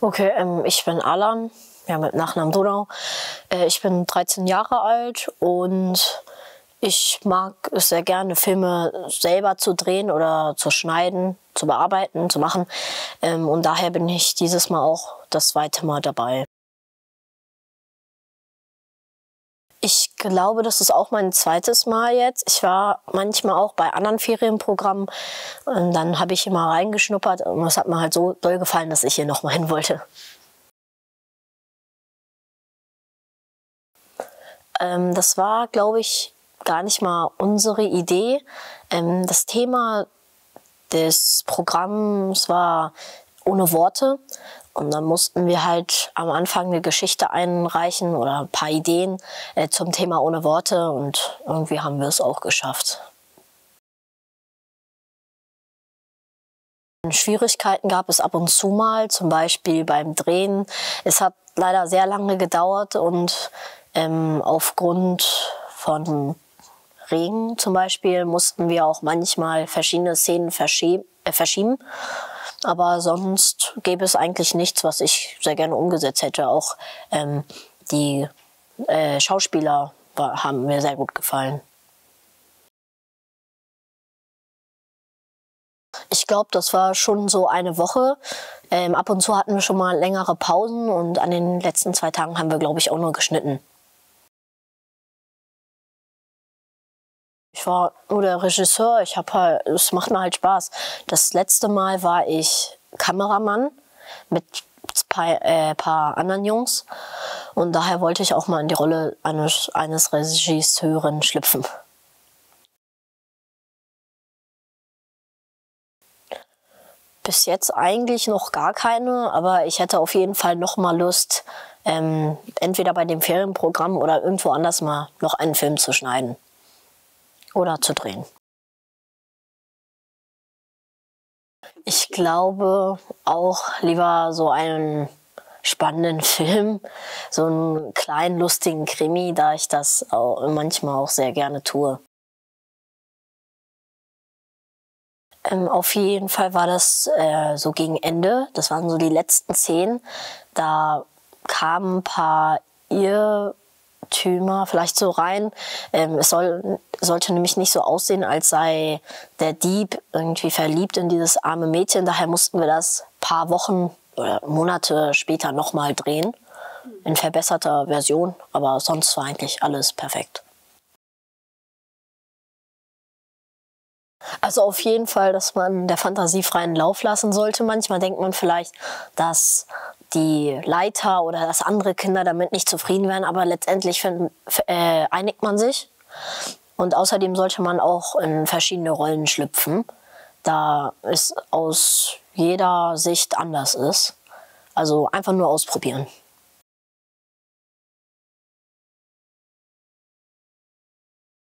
Okay, ich bin Alan, ja, mit Nachnamen Donau. Ich bin 13 Jahre alt und ich mag es sehr gerne, Filme selber zu drehen oder zu schneiden, zu bearbeiten, zu machen. Und daher bin ich dieses Mal auch das zweite Mal dabei. Ich glaube, das ist auch mein zweites Mal jetzt. Ich war manchmal auch bei anderen Ferienprogrammen und dann habe ich immer reingeschnuppert und es hat mir halt so doll gefallen, dass ich hier nochmal hin wollte. Das war, glaube ich, gar nicht mal unsere Idee. Das Thema des Programms war ohne Worte. Und dann mussten wir halt am Anfang eine Geschichte einreichen oder ein paar Ideen zum Thema ohne Worte. Und irgendwie haben wir es auch geschafft. Schwierigkeiten gab es ab und zu mal, zum Beispiel beim Drehen. Es hat leider sehr lange gedauert und aufgrund von Regen zum Beispiel mussten wir auch manchmal verschiedene Szenen verschieben. Aber sonst gäbe es eigentlich nichts, was ich sehr gerne umgesetzt hätte. Auch die Schauspieler haben mir sehr gut gefallen. Ich glaube, das war schon so eine Woche. Ab und zu hatten wir schon mal längere Pausen und an den letzten 2 Tagen haben wir, glaube ich, auch nur geschnitten. Ich war nur der Regisseur, es macht mir halt Spaß. Das letzte Mal war ich Kameramann mit ein paar anderen Jungs und daher wollte ich auch mal in die Rolle eines Regisseuren schlüpfen. Bis jetzt eigentlich noch gar keine, aber ich hätte auf jeden Fall noch mal Lust, entweder bei dem Ferienprogramm oder irgendwo anders mal noch einen Film zu schneiden oder zu drehen. Ich glaube auch lieber so einen spannenden Film, so einen kleinen, lustigen Krimi, da ich das auch manchmal auch sehr gerne tue. Auf jeden Fall war das so gegen Ende, das waren so die letzten Szenen, da kamen ein paar Irrtümer vielleicht so rein. Es sollte nämlich nicht so aussehen, als sei der Dieb irgendwie verliebt in dieses arme Mädchen. Daher mussten wir das paar Wochen oder Monate später nochmal drehen. In verbesserter Version, aber sonst war eigentlich alles perfekt. Also auf jeden Fall, dass man der Fantasie freien Lauf lassen sollte. Manchmal denkt man vielleicht, dass die Leiter oder dass andere Kinder damit nicht zufrieden wären, aber letztendlich einigt man sich. Und außerdem sollte man auch in verschiedene Rollen schlüpfen, da es aus jeder Sicht anders ist. Also einfach nur ausprobieren.